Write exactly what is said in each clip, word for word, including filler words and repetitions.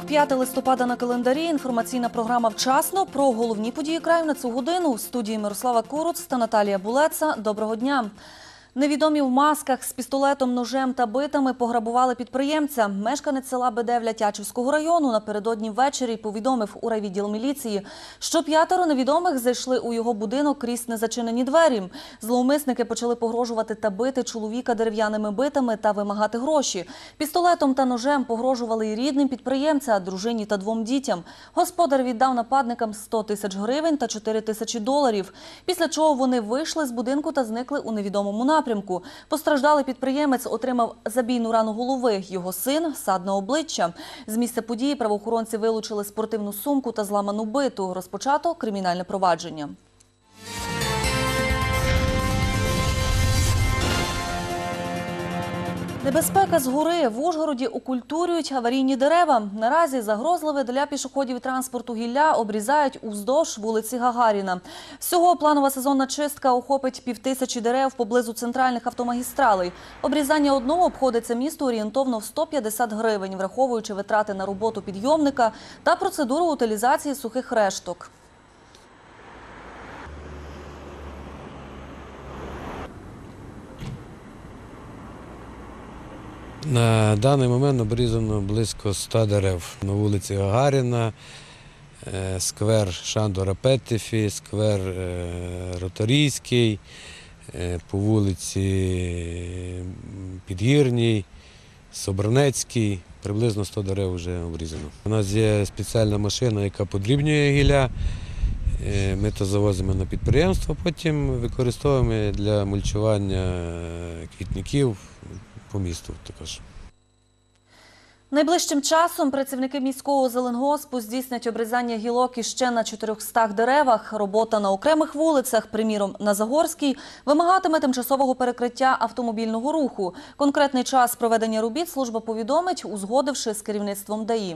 п'яте листопада на календарі. Інформаційна програма «Вчасно» про головні події краю на цю годину. В студії Мирослава Куруц та Наталія Булеца. Доброго дня. Невідомі в масках з пістолетом, ножем та битами пограбували підприємця. Мешканець села Бедевля Тячівського району напередодні ввечері повідомив у райвідділ міліції, що п'ятеро невідомих зайшли у його будинок крізь незачинені двері. Зловмисники почали погрожувати та бити чоловіка дерев'яними битами та вимагати гроші. Пістолетом та ножем погрожували і рідним підприємця, дружині та двом дітям. Господар віддав нападникам сто тисяч гривень та чотири тисячі доларів. Після чого вони вийшли з будинку та зникли у невідомому напрямку. Постраждалий підприємець отримав забійну рану голови, його син – сад на обличчя. З місця події правоохоронці вилучили спортивну сумку та зламану биту. Розпочато кримінальне провадження. Небезпека згори. В Ужгороді окультурюють аварійні дерева. Наразі загрозливе для пішоходів і транспорту гілля обрізають уздовж вулиці Гагаріна. Всього планова сезонна чистка охопить півтисячі дерев поблизу центральних автомагістралей. Обрізання одного обходиться місту орієнтовно в сто п'ятдесят гривень, враховуючи витрати на роботу підйомника та процедуру утилізації сухих решток. На даний момент обрізано близько ста дерев. На вулиці Гагаріна, сквер Шандора Петтефі, сквер Роторійський, по вулиці Підгірній, Собранецький. Приблизно сто дерев вже обрізано. У нас є спеціальна машина, яка подрібнює гілля. Ми то завозимо на підприємство, потім використовуємо для мульчування квітників по місту також. Найближчим часом працівники міського зеленгоспу здійснять обрізання гілок іще на чотирьохстах деревах. Робота на окремих вулицях, приміром на Загорській, вимагатиме тимчасового перекриття автомобільного руху. Конкретний час проведення робіт служба повідомить, узгодивши з керівництвом ДАІ.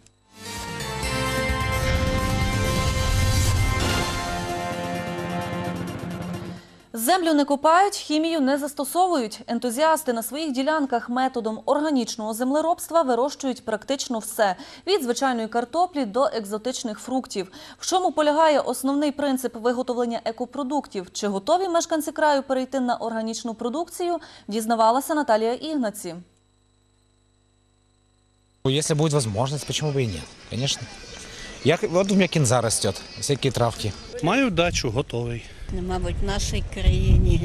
Землю не копають, хімію не застосовують. Ентузіасти на своїх ділянках методом органічного землеробства вирощують практично все – від звичайної картоплі до екзотичних фруктів. В чому полягає основний принцип виготовлення екопродуктів? Чи готові мешканці краю перейти на органічну продукцію, дізнавалася Наталія Ігнаці. Если будет возможность, почему бы и нет, конечно. Я, вот у меня кинза растет, всякие травки. Маю дачу, готовий. Мабуть, в нашій країні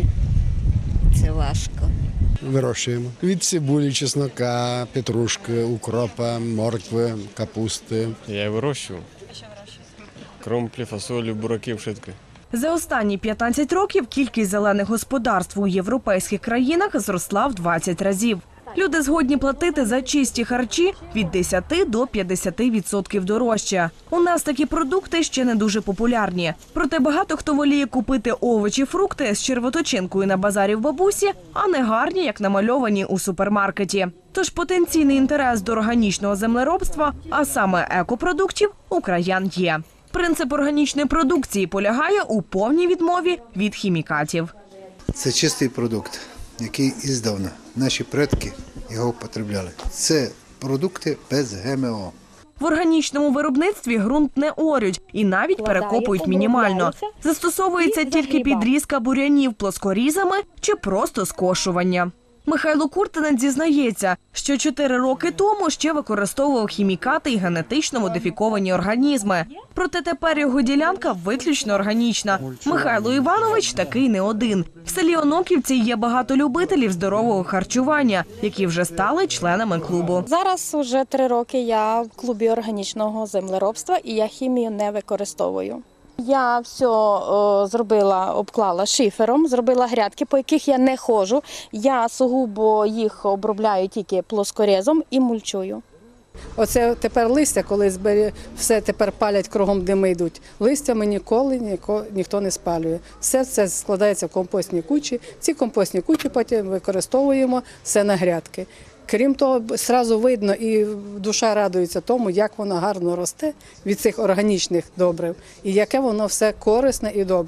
це важко. Вирощуємо. Від цибулі, чеснока, петрушки, укропа, моркви, капусти. Я і вирощую. Що вирощуєте? Кромплі, фасолі, бураків, шитки. За останні п'ятнадцять років кількість зелених господарств у європейських країнах зросла в двадцять разів. Люди згодні платити за чисті харчі від десяти до п'ятдесяти відсотків дорожче. У нас такі продукти ще не дуже популярні. Проте багато хто воліє купити овочі, фрукти з червоточинкою на базарі в бабусі, а не гарні, як намальовані у супермаркеті. Тож потенційний інтерес до органічного землеробства, а саме екопродуктів, у краян є. Принцип органічної продукції полягає у повній відмові від хімікатів. Це чистий продукт, який іздавна наші предки його потребляли. Це продукти без ГМО. В органічному виробництві ґрунт не орють і навіть перекопують мінімально. Застосовується тільки підрізка бурянів плоскорізами чи просто скошування. Михайло Куртинець зізнається, що чотири роки тому ще використовував хімікати і генетично модифіковані організми. Проте тепер його ділянка виключно органічна. Михайло Іванович такий не один. В селі Оноківці є багато любителів здорового харчування, які вже стали членами клубу. Зараз вже три роки я в клубі органічного землеробства і я хімію не використовую. Я все о, зробила, обклала шифером, зробила грядки, по яких я не ходжу. Я сугубо їх обробляю тільки плоскорезом і мульчую. Оце тепер листя, коли збері, все тепер палять, кругом дими йдуть. Листя ми ніколи ніко, ніхто не спалює. Все це складається в компостні кучі. Ці компостні кучі потім використовуємо все на грядки. Крім того, одразу видно і душа радується тому, як воно гарно росте від цих органічних добрив і яке воно все корисне і добре.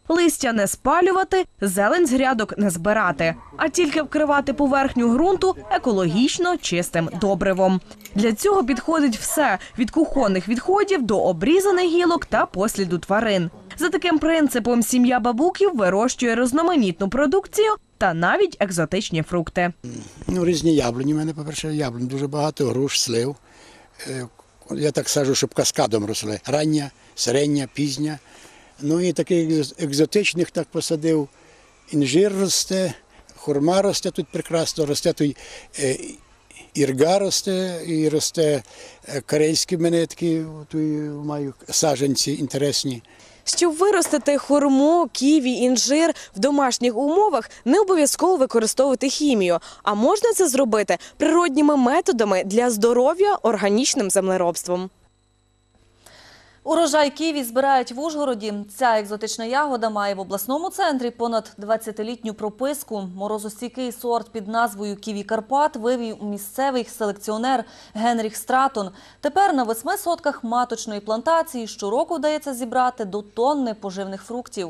Листя не спалювати, зелень з грядок не збирати, а тільки вкривати поверхню ґрунту екологічно чистим добривом. Для цього підходить все – від кухонних відходів до обрізаних гілок та посліду тварин. За таким принципом сім'я Бабуків вирощує різноманітну продукцію та навіть екзотичні фрукти. Ну, різні яблуні. У мене, по-перше, яблунь дуже багато, груш, слив. Е, Я так саджу, щоб каскадом росли. Рання, середня, пізня. Ну і таких екзотичних так посадив. Інжир росте, хурма росте тут прекрасно, росте тут е, ірга росте, і росте е, карельські в мене такі, тут маю саджанці інтересні. Щоб виростити хурму, ківі, інжир в домашніх умовах, не обов'язково використовувати хімію, а можна це зробити природніми методами для здоров'я органічним землеробством. Урожай ківі збирають в Ужгороді. Ця екзотична ягода має в обласному центрі понад двадцятилітню прописку. Морозостійкий сорт під назвою «Ківі Карпат» вивів місцевий селекціонер Генріх Стратон. Тепер на восьми сотках маточної плантації щороку вдається зібрати до тонни поживних фруктів.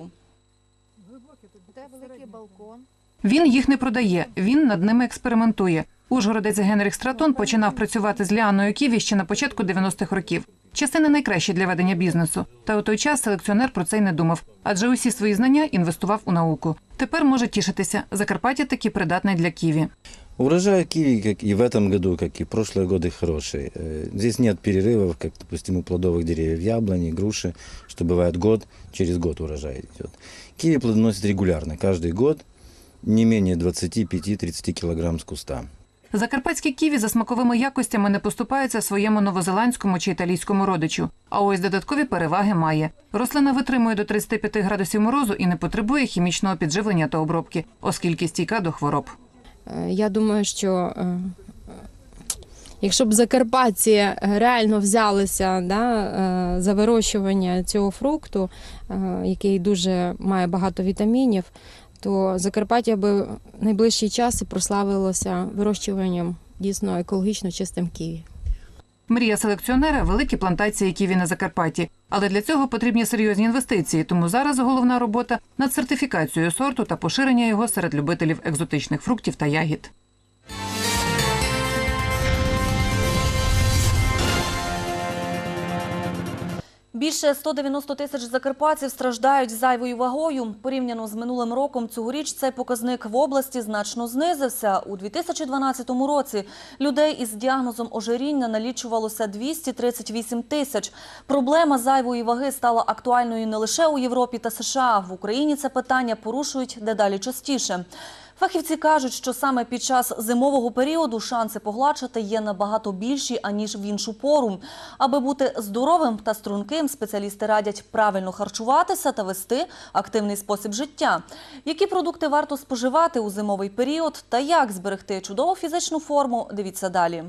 Він їх не продає, він над ними експериментує. Ужгородець Генріх Стратон починав працювати з ліаною ківі ще на початку дев'яностих років. Часи не найкращі для ведення бізнесу. Та у той час селекціонер про це й не думав, адже усі свої знання інвестував у науку. Тепер може тішитися. Закарпаття таки придатне для ківі. Урожай киви, как и в этом году, как и в прошлые годы, хороший. Здесь нет перерывов, как, допустим, у плодовых деревьев, яблони, груши, что бывает год, через год урожай идет. Киви плодоносит регулярно, каждый год не менее двадцати пяти — тридцати килограмм с куста. Закарпатські ківі за смаковими якостями не поступаються своєму новозеландському чи італійському родичу. А ось додаткові переваги має. Рослина витримує до тридцяти п'яти градусів морозу і не потребує хімічного підживлення та обробки, оскільки стійка до хвороб. Я думаю, що якщо б закарпатці реально взялися да, за вирощування цього фрукту, який дуже має багато вітамінів, то Закарпаття би в найближчий час і прославилося вирощуванням дійсно екологічно чистим ківі. Мрія селекціонера – великі плантації ківі на Закарпатті. Але для цього потрібні серйозні інвестиції, тому зараз головна робота над сертифікацією сорту та поширення його серед любителів екзотичних фруктів та ягід. Більше ста дев'яноста тисяч закарпатців страждають зайвою вагою. Порівняно з минулим роком цьогоріч цей показник в області значно знизився. У дві тисячі дванадцятому році людей із діагнозом ожиріння налічувалося двісті тридцять вісім тисяч. Проблема зайвої ваги стала актуальною не лише у Європі та США. В Україні це питання порушують дедалі частіше. Фахівці кажуть, що саме під час зимового періоду шанси погладшати є набагато більші, аніж в іншу пору. Аби бути здоровим та струнким, спеціалісти радять правильно харчуватися та вести активний спосіб життя. Які продукти варто споживати у зимовий період та як зберегти чудову фізичну форму – дивіться далі.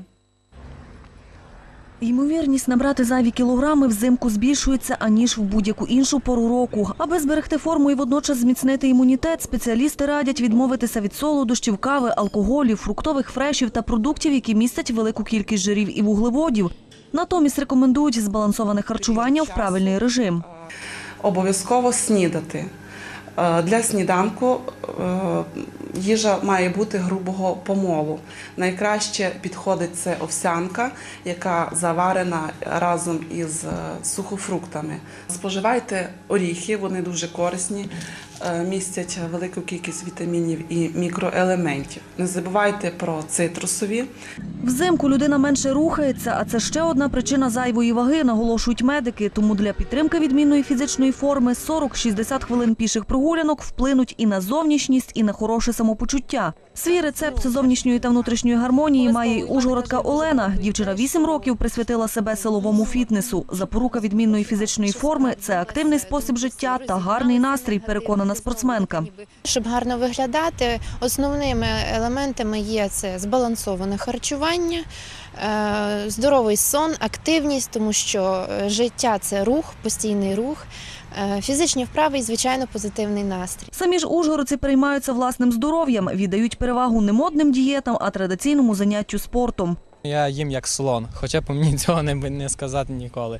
Ймовірність набрати зайві кілограми взимку збільшується, аніж в будь-яку іншу пору року. Аби зберегти форму і водночас зміцнити імунітет, спеціалісти радять відмовитися від солодощів, кави, алкоголю, фруктових фрешів та продуктів, які містять велику кількість жирів і вуглеводів. Натомість рекомендують збалансоване харчування в правильний режим. Обов'язково снідати. Для сніданку їжа має бути грубого помолу. Найкраще підходить це овсянка, яка заварена разом із сухофруктами. Споживайте оріхи, вони дуже корисні, містять велику кількість вітамінів і мікроелементів. Не забувайте про цитрусові. Взимку людина менше рухається, а це ще одна причина зайвої ваги, наголошують медики. Тому для підтримки відмінної фізичної форми сорок - шістдесят хвилин піших прогулянок вплинуть і на зовнішність, і на хороше самопочуття. Свій рецепт зовнішньої та внутрішньої гармонії має й ужгородка Олена. Дівчина вісім років присвятила себе силовому фітнесу. Запорука відмінної фізичної форми – це активний спосіб життя та гарний настрій, переконана спортсменка. Щоб гарно виглядати, основними елементами є це збалансоване харчування, здоровий сон, активність, тому що життя – це рух, постійний рух, фізичні вправи і, звичайно, позитивний настрій. Самі ж ужгородці переймаються власним здоров'ям, віддають перевагу не модним дієтам, а традиційному заняттю спортом. Я їм як слон, хоча б мені цього не, не сказати ніколи.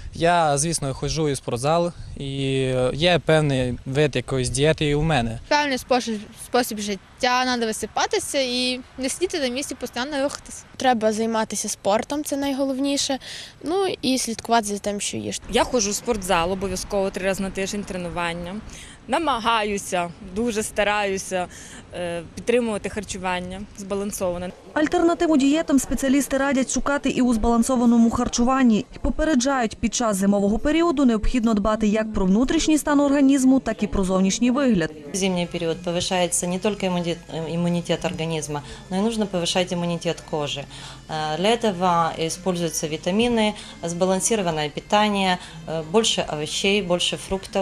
Я, звісно, ходжу у спортзал, і є певний вид якоїсь дієти і у мене. Певний спосіб, спосіб життя, треба висипатися і не сидіти на місці, постійно рухатися. Треба займатися спортом, це найголовніше, ну і слідкувати за тим, що їш. Я ходжу в спортзал обов'язково три рази на тиждень тренування. Намагаюся, дуже стараюся підтримувати харчування збалансоване. Альтернативу дієтам спеціалісти радять шукати і у збалансованому харчуванні. І попереджають, під час зимового періоду необхідно дбати як про внутрішній стан організму, так і про зовнішній вигляд. В зимний период повышается не только иммунитет организма, но и нужно повышать иммунитет кожи. Для этого используются витамины, сбалансированное питание, больше овощей, больше фруктов,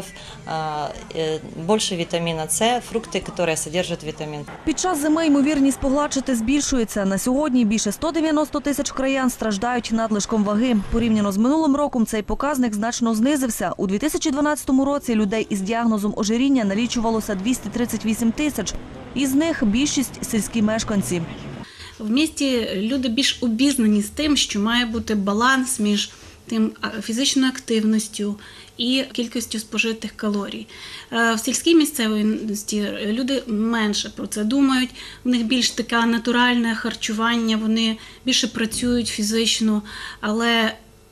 больше витамина С, фрукты, которые содержат витамин. Під час зими ймовірність погладшити збільшується. На сьогодні більше ста дев'яноста тисяч краян страждають надлишком ваги. Порівняно з минулим роком цей показник значно знизився. У дві тисячі дванадцятому році людей із діагнозом ожиріння налічувалося двісті тридцять вісім тисяч. Із них більшість – сільські мешканці. В місті люди більш обізнані з тим, що має бути баланс між тим фізичною активністю і кількістю спожитих калорій. В сільській місцевості люди менше про це думають, у них більш таке натуральне харчування, вони більше працюють фізично, але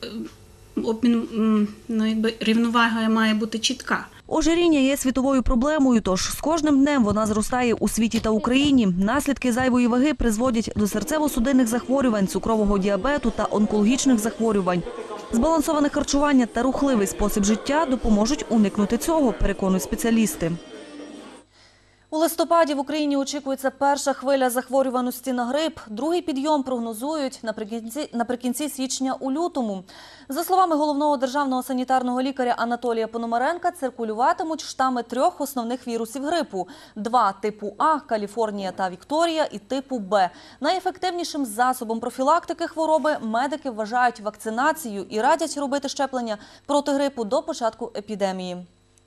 обмін, ну, якби, рівновага має бути чітка. Ожиріння є світовою проблемою, тож з кожним днем вона зростає у світі та Україні. Наслідки зайвої ваги призводять до серцево-судинних захворювань, цукрового діабету та онкологічних захворювань. Збалансоване харчування та рухливий спосіб життя допоможуть уникнути цього, переконують спеціалісти. У листопаді в Україні очікується перша хвиля захворюваності на грип. Другий підйом прогнозують наприкінці, наприкінці січня у лютому. За словами головного державного санітарного лікаря Анатолія Пономаренка, циркулюватимуть штами трьох основних вірусів грипу. Два – типу А – Каліфорнія та Вікторія і типу Б. Найефективнішим засобом профілактики хвороби медики вважають вакцинацію і радять робити щеплення проти грипу до початку епідемії.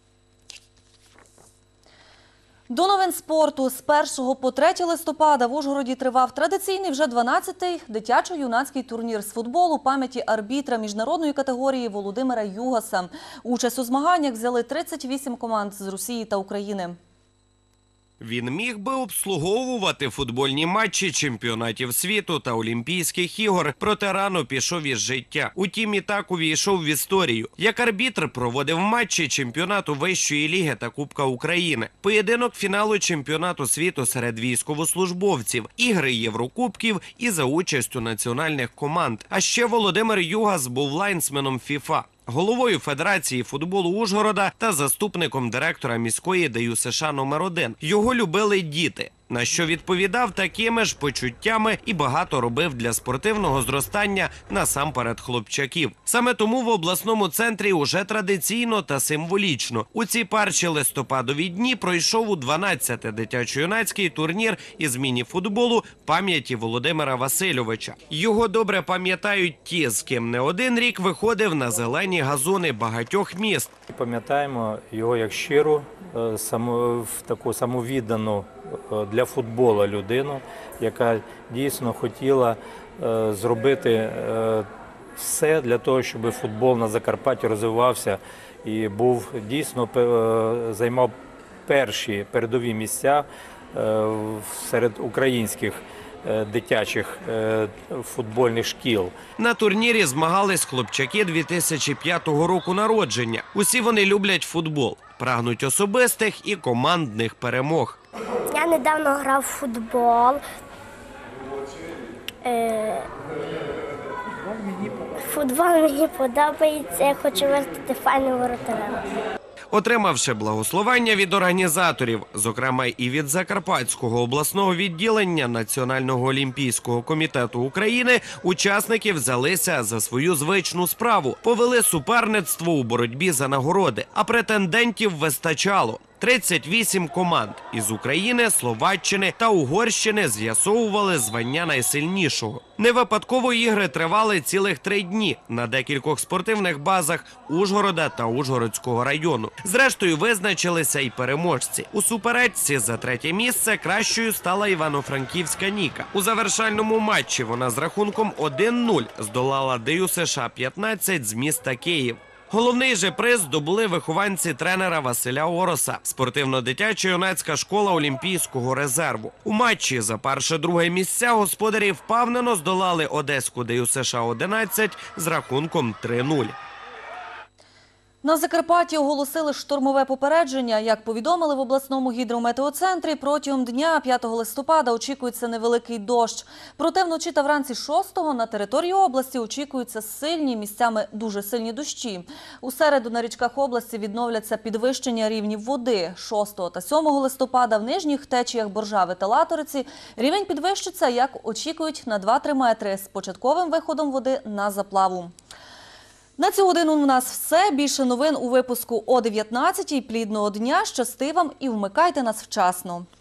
До новин спорту. З першого по третє листопада в Ужгороді тривав традиційний вже дванадцятий дитячо-юнацький турнір з футболу пам'яті арбітра міжнародної категорії Володимира Югаса. Участь у змаганнях взяли тридцять вісім команд з Росії та України. Він міг би обслуговувати футбольні матчі чемпіонатів світу та Олімпійських ігор, проте рано пішов із життя. Утім, і так увійшов в історію. Як арбітр проводив матчі чемпіонату Вищої ліги та Кубка України, поєдинок фіналу чемпіонату світу серед військовослужбовців, ігри Єврокубків і за участю національних команд. А ще Володимир Югас був лайнсменом ФІФА, головою Федерації футболу Ужгорода та заступником директора міської ДЮСШ номер один. Його любили діти, на що відповідав такими ж почуттями і багато робив для спортивного зростання насамперед хлопчаків. Саме тому в обласному центрі уже традиційно та символічно у ці перші листопадові дні пройшов у дванадцятий дитячо-юнацький турнір із міні-футболу пам'яті Володимира Васильовича. Його добре пам'ятають ті, з ким не один рік виходив на зелені газони багатьох міст. Пам'ятаємо його як щиру, саму, таку самовіддану для футболу людину, яка дійсно хотіла е, зробити е, все для того, щоб футбол на Закарпатті розвивався і був дійсно е, займав перші передові місця е, серед українських е, дитячих е, футбольних шкіл. На турнірі змагались хлопчаки дві тисячі п'ятого року народження. Усі вони люблять футбол, прагнуть особистих і командних перемог. Я недавно грав в футбол. Е... Футбол мені подобається, я хочу вистати файним воротарем. Отримавши благословення від організаторів, зокрема і від Закарпатського обласного відділення Національного олімпійського комітету України, учасники взялися за свою звичну справу. Повели суперництво у боротьбі за нагороди, а претендентів вистачало. тридцять вісім команд із України, Словаччини та Угорщини з'ясовували звання найсильнішого. Не випадково ігри тривали цілих три дні на декількох спортивних базах Ужгорода та Ужгородського району. Зрештою, визначилися й переможці. У суперечці за третє місце кращою стала Івано-Франківська Ніка. У завершальному матчі вона з рахунком один нуль здолала Ди Ю Сеш А п'ятнадцять з міста Київ. Головний же приз здобули вихованці тренера Василя Ороса – спортивно-дитячо-юнацька школа Олімпійського резерву. У матчі за перше-друге місця господарі впевнено здолали одеську Ди Ю Сеш А одинадцять з рахунком три нуль. На Закарпатті оголосили штормове попередження. Як повідомили в обласному гідрометеоцентрі, протягом дня п'ятого листопада очікується невеликий дощ. Проте вночі та вранці шостого на території області очікуються сильні, місцями дуже сильні дощі. У середу на річках області відновляться підвищення рівнів води. шостого та сьомого листопада в нижніх течіях Боржави та Латориці рівень підвищиться, як очікують, на два-три метри з початковим виходом води на заплаву. На цю годину у нас все. Більше новин у випуску о дев'ятнадцятій. Плідного дня, щасти вам і вмикайте нас вчасно.